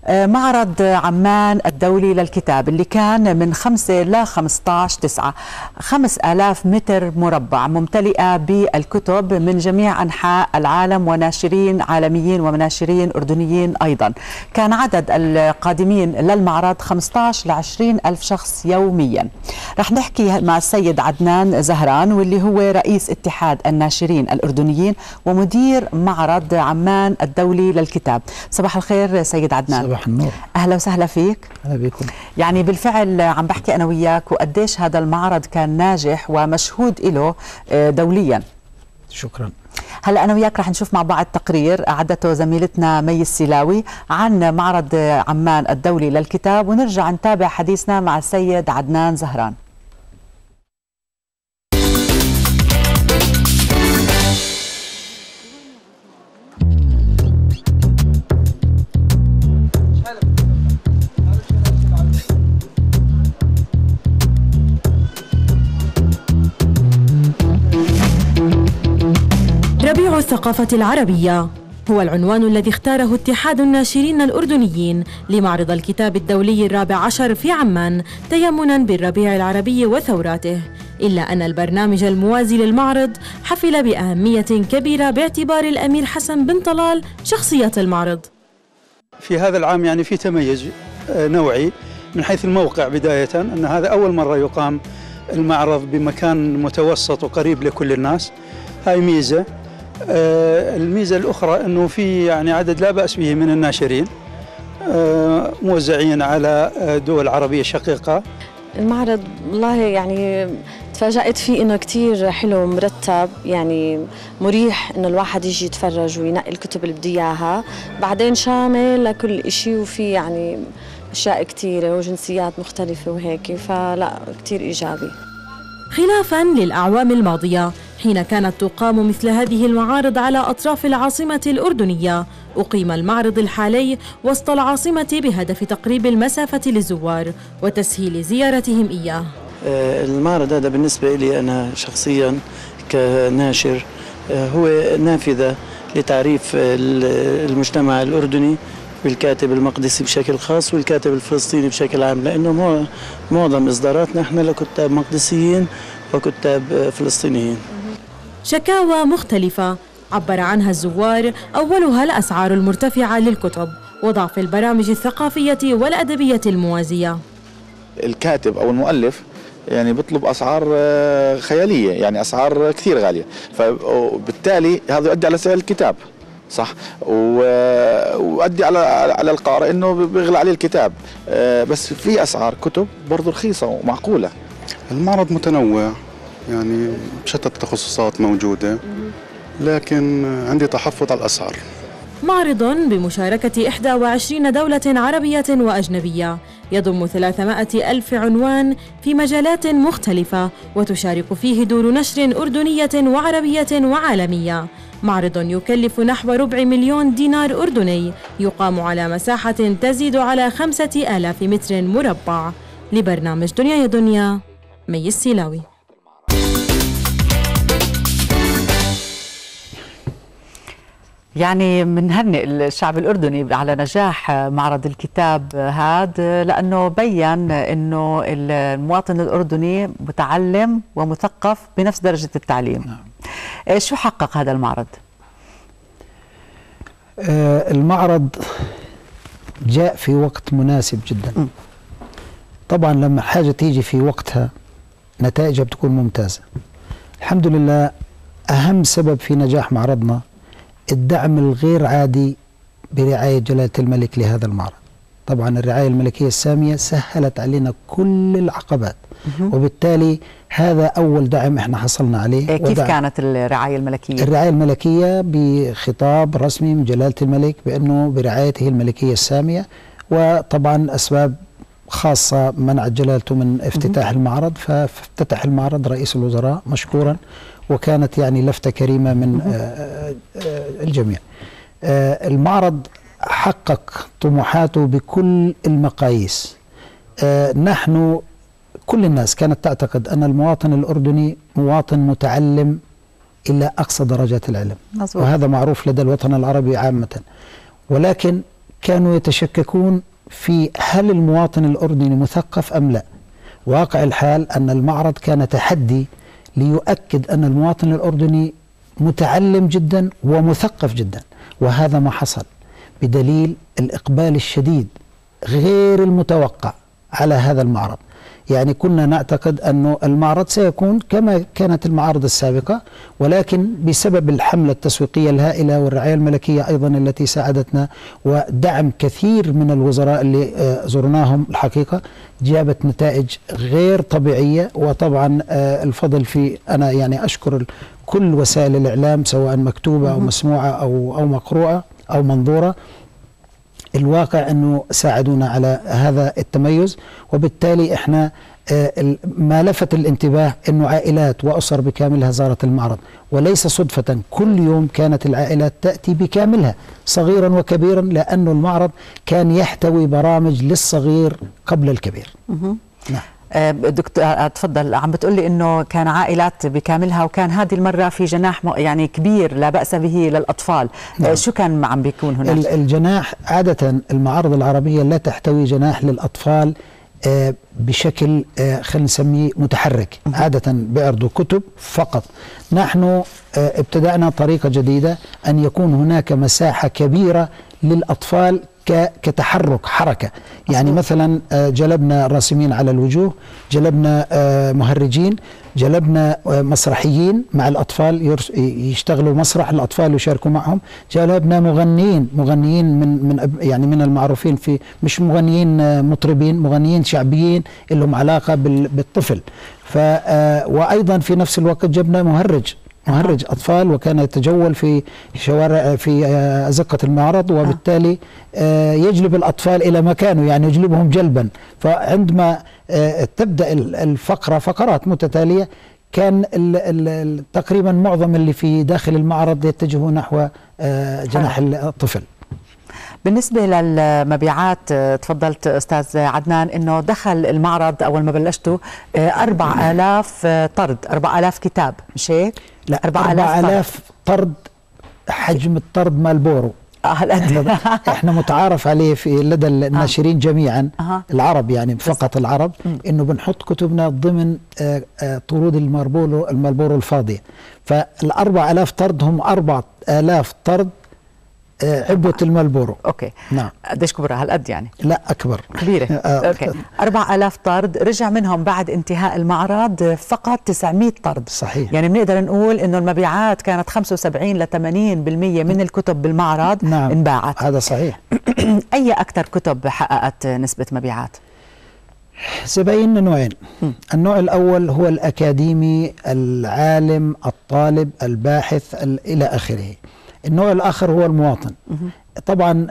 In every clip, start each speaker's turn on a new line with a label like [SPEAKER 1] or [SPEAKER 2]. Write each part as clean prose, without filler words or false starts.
[SPEAKER 1] معرض عمان الدولي للكتاب اللي كان من 5 ل 15/9، 5000 متر مربع ممتلئة بالكتب من جميع أنحاء العالم وناشرين عالميين ومناشرين أردنيين أيضا. كان عدد القادمين للمعرض 15 ل 20 ألف شخص يوميا. رح نحكي مع السيد عدنان زهران واللي هو رئيس اتحاد الناشرين الأردنيين ومدير معرض عمان الدولي للكتاب. صباح الخير سيد عدنان.
[SPEAKER 2] صباح النور.
[SPEAKER 1] أهلا وسهلا فيك.
[SPEAKER 2] أهلا بكم.
[SPEAKER 1] يعني بالفعل عم بحكي أنا وياك وقديش هذا المعرض كان ناجح ومشهود له دوليا.
[SPEAKER 2] شكرا.
[SPEAKER 1] هلا أنا وياك رح نشوف مع بعض تقرير أعدته زميلتنا مي السلاوي عن معرض عمان الدولي للكتاب، ونرجع نتابع حديثنا مع السيد عدنان زهران.
[SPEAKER 3] ربيع الثقافة العربية هو العنوان الذي اختاره اتحاد الناشرين الأردنيين لمعرض الكتاب الدولي الرابع عشر في عمان تيمنا بالربيع العربي وثوراته، إلا أن البرنامج الموازي للمعرض حفل بأهمية كبيرة باعتبار الأمير حسن بن طلال شخصية المعرض.
[SPEAKER 4] في هذا العام يعني في تميز نوعي من حيث الموقع بداية، أن هذا أول مرة يقام المعرض بمكان متوسط وقريب لكل الناس، هاي ميزة. الميزة الأخرى أنه في يعني عدد لا بأس به من الناشرين موزعين على دول عربية شقيقة.
[SPEAKER 5] المعرض والله يعني تفاجأت فيه انه كتير حلو مرتب، يعني مريح انه الواحد يجي يتفرج وينقي الكتب اللي بده اياها، بعدين شامل لكل إشي وفي يعني اشياء كتيرة وجنسيات مختلفة وهيك، فلا كتير ايجابي.
[SPEAKER 3] خلافاً للأعوام الماضية حين كانت تقام مثل هذه المعارض على أطراف العاصمة الأردنية، أقيم المعرض الحالي وسط العاصمة بهدف تقريب المسافة للزوار وتسهيل زيارتهم إياه.
[SPEAKER 2] المعرض هذا بالنسبة لي أنا شخصياً كناشر هو نافذة لتعريف المجتمع الأردني بالكاتب المقدسي بشكل خاص والكاتب الفلسطيني بشكل عام، لأنه معظم إصداراتنا احنا لكتاب مقدسيين وكتاب فلسطينيين.
[SPEAKER 3] شكاوى مختلفة عبر عنها الزوار، أولها الأسعار المرتفعة للكتب وضعف البرامج الثقافية والأدبية الموازية.
[SPEAKER 6] الكاتب أو المؤلف يعني بيطلب أسعار خيالية، يعني أسعار كثير غالية، فبالتالي هذا يؤدي على سعر الكتاب صح، وأدي على القارئ إنه بيغلى عليه الكتاب، بس في أسعار كتب برضو رخيصة ومعقولة.
[SPEAKER 7] المعرض متنوع يعني بشتى التخصصات موجودة، لكن عندي تحفظ على الأسعار.
[SPEAKER 3] معرض بمشاركة 21 دولة عربية وأجنبية يضم 300 ألف عنوان في مجالات مختلفة، وتشارك فيه دور نشر أردنية وعربية وعالمية. معرض يكلف نحو 250,000 دينار أردني، يقام على مساحة تزيد على 5000 متر مربع. لبرنامج دنيا يا دنيا، مي السلاوي.
[SPEAKER 1] يعني منهنئ الشعب الأردني على نجاح معرض الكتاب هذا، لأنه بيّن أنه المواطن الأردني متعلم ومثقف بنفس درجة التعليم. نعم. شو حقق هذا المعرض؟
[SPEAKER 2] المعرض جاء في وقت مناسب جدا. طبعا لما حاجة تيجي في وقتها نتائجها بتكون ممتازة. الحمد لله. أهم سبب في نجاح معرضنا الدعم الغير عادي برعاية جلالة الملك لهذا المعرض. طبعا الرعاية الملكية السامية سهلت علينا كل العقبات، وبالتالي هذا أول دعم احنا حصلنا عليه.
[SPEAKER 1] كيف كانت الرعاية الملكية؟
[SPEAKER 2] الرعاية الملكية بخطاب رسمي من جلالة الملك بأنه برعايته الملكية السامية، وطبعا أسباب خاصة منعت جلالته من افتتاح المعرض، فافتتح المعرض رئيس الوزراء مشكورا، وكانت يعني لفتة كريمة من الجميع. المعرض حقق طموحاته بكل المقاييس. نحن كل الناس كانت تعتقد أن المواطن الأردني مواطن متعلم إلى أقصى درجات العلم، وهذا معروف لدى الوطن العربي عامة، ولكن كانوا يتشككون في هل المواطن الأردني مثقف أم لا. واقع الحال أن المعرض كان تحدي ليؤكد أن المواطن الأردني متعلم جدا ومثقف جدا، وهذا ما حصل بدليل الإقبال الشديد غير المتوقع على هذا المعرض. يعني كنا نعتقد أن المعرض سيكون كما كانت المعارض السابقة، ولكن بسبب الحملة التسويقية الهائلة والرعاية الملكية أيضا التي ساعدتنا ودعم كثير من الوزراء اللي زرناهم الحقيقة جابت نتائج غير طبيعية. وطبعا الفضل في أنا يعني أشكر كل وسائل الإعلام سواء مكتوبة أو مسموعة أو مقروءة أو منظورة. الواقع أنه ساعدونا على هذا التميز، وبالتالي إحنا ما لفت الانتباه أنه عائلات وأسر بكاملها زارت المعرض، وليس صدفة كل يوم كانت العائلات تأتي بكاملها صغيرا وكبيرا، لأن المعرض كان يحتوي برامج للصغير قبل الكبير.
[SPEAKER 1] نعم. دكتور تفضل، عم بتقولي انه كان عائلات بكاملها، وكان هذه المره في جناح يعني كبير لا باس به للاطفال. نعم. شو كان عم بيكون هناك؟
[SPEAKER 2] الجناح عاده المعارض العربيه لا تحتوي جناح للاطفال بشكل خلينا نسميه متحرك. عاده بيعرضوا كتب فقط. نحن ابتدأنا طريقه جديده ان يكون هناك مساحه كبيره للاطفال كتحرك حركة. يعني مثلا جلبنا راسمين على الوجوه، جلبنا مهرجين، جلبنا مسرحيين مع الأطفال يشتغلوا مسرح الأطفال يشاركوا معهم، جلبنا مغنيين من المعروفين في مش مغنيين مطربين، مغنيين شعبيين لهم علاقة بالطفل. وأيضا في نفس الوقت جبنا مهرج أطفال، وكان يتجول في شوارع في أزقة المعرض، وبالتالي يجلب الأطفال إلى مكانه، يعني يجلبهم جلبا. فعندما تبدأ فقرات متتالية كان تقريبا معظم اللي في داخل المعرض يتجهوا نحو جناح الطفل.
[SPEAKER 1] بالنسبة للمبيعات تفضلت أستاذ عدنان أنه دخل المعرض أول ما بلشتوا 4000 طرد، 4000 كتاب، مش هيك؟
[SPEAKER 2] لا، 4000 طرد. حجم الطرد مالبورو احنا متعارف عليه في لدى الناشرين جميعا العرب، يعني فقط العرب، انه بنحط كتبنا ضمن طرود المالبورو الفاضية. فال4000 طرد هم 4000 طرد عبوة المالبورو.
[SPEAKER 1] اوكي.
[SPEAKER 2] نعم.
[SPEAKER 1] قديش كبرها؟ هالقد يعني؟
[SPEAKER 2] لا اكبر.
[SPEAKER 1] كبيرة. اوكي. 4000 طرد، رجع منهم بعد انتهاء المعرض فقط 900 طرد.
[SPEAKER 2] صحيح.
[SPEAKER 1] يعني بنقدر نقول انه المبيعات كانت 75 ل 80% من الكتب بالمعرض.
[SPEAKER 2] نعم.
[SPEAKER 1] انباعت.
[SPEAKER 2] هذا صحيح.
[SPEAKER 1] اي اكثر كتب حققت نسبة مبيعات؟
[SPEAKER 2] زبايننا نوعين. النوع الأول هو الأكاديمي، العالم، الطالب، الباحث، إلى آخره. النوع الآخر هو المواطن. طبعا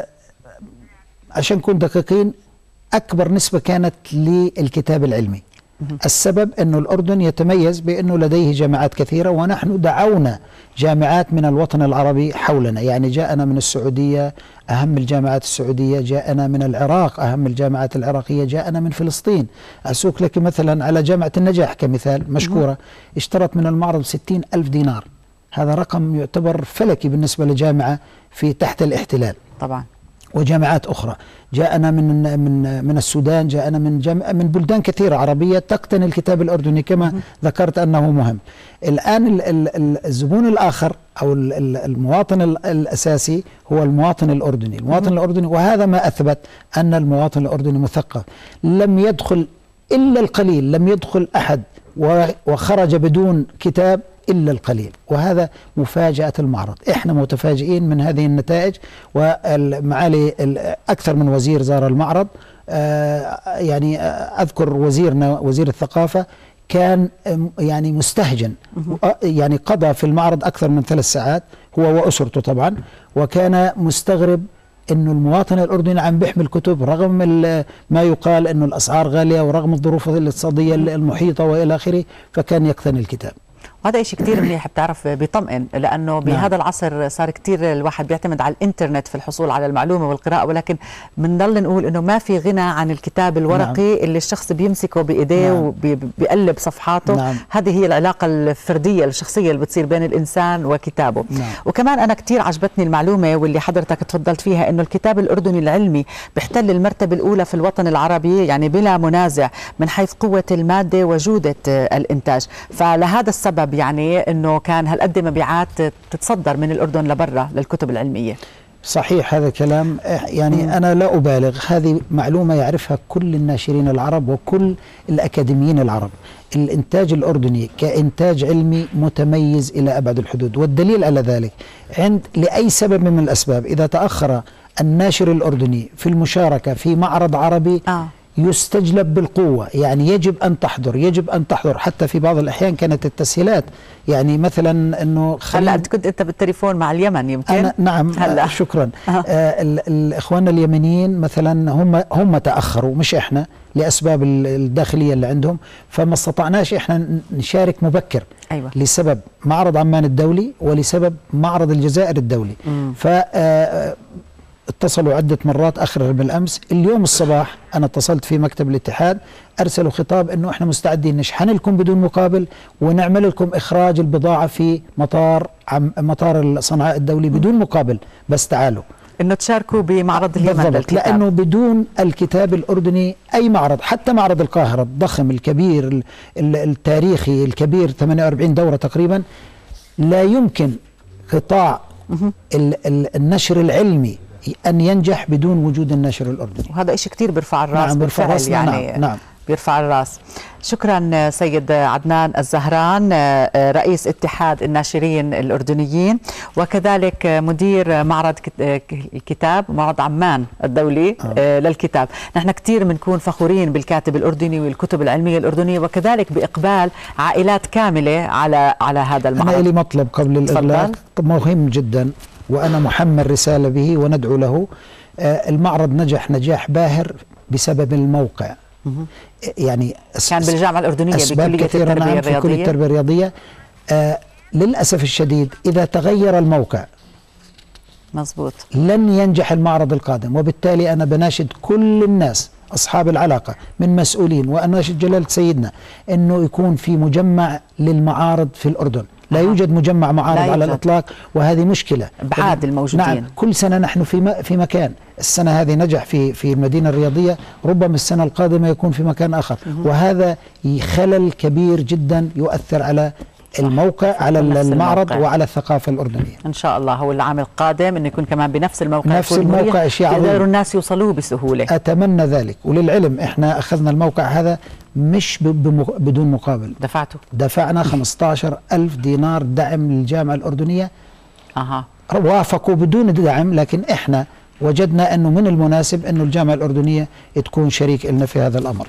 [SPEAKER 2] عشان نكون دقيقين، أكبر نسبة كانت للكتاب العلمي. السبب أنه الأردن يتميز بأنه لديه جامعات كثيرة، ونحن دعونا جامعات من الوطن العربي حولنا. يعني جاءنا من السعودية أهم الجامعات السعودية، جاءنا من العراق أهم الجامعات العراقية، جاءنا من فلسطين. أسوق لك مثلا على جامعة النجاح كمثال مشكورة، اشترت من المعرض 60,000 دينار. هذا رقم يعتبر فلكي بالنسبة لجامعة في تحت الاحتلال.
[SPEAKER 1] طبعا.
[SPEAKER 2] وجامعات أخرى جاءنا من السودان، جاءنا من بلدان كثيرة عربية تقتني الكتاب الأردني كما ذكرت أنه مهم. الآن الزبون الآخر أو المواطن الأساسي هو المواطن الأردني. المواطن الأردني، وهذا ما أثبت أن المواطن الأردني مثقف. لم يدخل إلا القليل، لم يدخل أحد وخرج بدون كتاب إلا القليل، وهذا مفاجأة المعرض. إحنا متفاجئين من هذه النتائج، ومعالي أكثر من وزير زار المعرض. يعني أذكر وزيرنا وزير الثقافة كان يعني مستهجن، يعني قضى في المعرض أكثر من 3 ساعات هو وأسرته طبعا، وكان مستغرب إنه المواطن الأردني عم بيحمل كتب رغم ما يقال إنه الأسعار غالية ورغم الظروف الاقتصادية المحيطة وإلى آخره، فكان يقتني الكتاب.
[SPEAKER 1] هذا شيء كثير منيح، بتعرف بيطمئن، لانه بهذا العصر صار كثير الواحد بيعتمد على الانترنت في الحصول على المعلومه والقراءه، ولكن بنضل نقول انه ما في غنى عن الكتاب الورقي اللي الشخص بيمسكه بايديه وبيقلب صفحاته. هذه هي العلاقه الفرديه الشخصيه اللي بتصير بين الانسان وكتابه. وكمان انا كثير عجبتني المعلومه واللي حضرتك تفضلت فيها، انه الكتاب الاردني العلمي بيحتل المرتبه الاولى في الوطن العربي، يعني بلا منازع من حيث قوه الماده وجوده الانتاج. فلهذا السبب يعني انه كان هالقد مبيعات تتصدر من الاردن لبرا للكتب العلميه.
[SPEAKER 2] صحيح هذا كلام، يعني أنا لا أبالغ، هذه معلومة يعرفها كل الناشرين العرب وكل الأكاديميين العرب. الإنتاج الأردني كإنتاج علمي متميز إلى أبعد الحدود، والدليل على ذلك لأي سبب من الأسباب إذا تأخر الناشر الأردني في المشاركة في معرض عربي يستجلب بالقوة، يعني يجب أن تحضر، يجب أن تحضر. حتى في بعض الأحيان كانت التسهيلات، يعني مثلا أنه
[SPEAKER 1] هلا كنت أنت بالتليفون مع اليمن يمكن؟
[SPEAKER 2] نعم هلا شكرا. الإخوان اليمنيين مثلا هم تأخروا مش إحنا لأسباب الداخلية اللي عندهم، فما استطعناش إحنا نشارك مبكر.
[SPEAKER 1] أيوة.
[SPEAKER 2] لسبب معرض عمان الدولي ولسبب معرض الجزائر الدولي. اتصلوا عدة مرات آخر بالأمس. اليوم الصباح أنا اتصلت في مكتب الاتحاد، أرسلوا خطاب أنه إحنا مستعدين نشحن لكم بدون مقابل ونعمل لكم إخراج البضاعة في مطار صنعاء الدولي بدون مقابل، بس تعالوا
[SPEAKER 1] انه تشاركوا بمعرض اليمن للكتاب.
[SPEAKER 2] لانه بدون الكتاب الاردني اي معرض، حتى معرض القاهره الضخم الكبير التاريخي الكبير 48 دوره تقريبا، لا يمكن قطاع النشر العلمي أن ينجح بدون وجود الناشر الأردني.
[SPEAKER 1] وهذا شيء كتير بيرفع الراس.
[SPEAKER 2] نعم بيرفع الراس
[SPEAKER 1] يعني
[SPEAKER 2] نعم.
[SPEAKER 1] بيرفع الراس. شكرا سيد عدنان الزهران، رئيس اتحاد الناشرين الأردنيين وكذلك مدير معرض الكتاب، معرض عمان الدولي للكتاب. نحن كتير بنكون فخورين بالكاتب الأردني والكتب العلمية الأردنية، وكذلك بإقبال عائلات كاملة على هذا المعرض.
[SPEAKER 2] أنا لي مطلب قبل الإغلاق مهم جدا وأنا محمل رسالة به وندعو له. المعرض نجح نجاح باهر بسبب الموقع. يعني
[SPEAKER 1] كان بالجامعة الأردنية بكلية التربية الرياضية.
[SPEAKER 2] في كلية التربية الرياضية. للأسف الشديد إذا تغير الموقع
[SPEAKER 1] مزبوط
[SPEAKER 2] لن ينجح المعرض القادم، وبالتالي أنا بناشد كل الناس أصحاب العلاقة من مسؤولين، وأناشد جلالة سيدنا أنه يكون في مجمع للمعارض في الأردن. لا يوجد مجمع معارض على الإطلاق، وهذه مشكلة
[SPEAKER 1] بعاد الموجودين.
[SPEAKER 2] نعم كل سنة نحن في مكان، السنة هذه نجح في المدينة الرياضية، ربما السنة القادمة يكون في مكان آخر، وهذا خلل كبير جدا يؤثر على الموقع، على المعرض وعلى الثقافة الأردنية.
[SPEAKER 1] إن شاء الله هو العام القادم إنه يكون كمان بنفس الموقع،
[SPEAKER 2] نفس الموقع، شيء عظيم
[SPEAKER 1] يقدروا الناس يوصلوه بسهولة.
[SPEAKER 2] أتمنى ذلك. وللعلم إحنا أخذنا الموقع هذا مش بدون مقابل. دفعنا 15,000 دينار دعم للجامعة الأردنية. وافقوا بدون دعم، لكن إحنا وجدنا أنه من المناسب أنه الجامعة الأردنية تكون شريك لنا في هذا الأمر.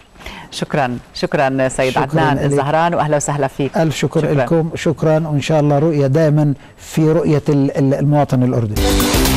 [SPEAKER 1] شكرا سيد عدنان الزهران، وأهلا وسهلا فيك.
[SPEAKER 2] ألف شكر لكم. شكرا، وإن شاء الله رؤية دائما في رؤية المواطن الأردني.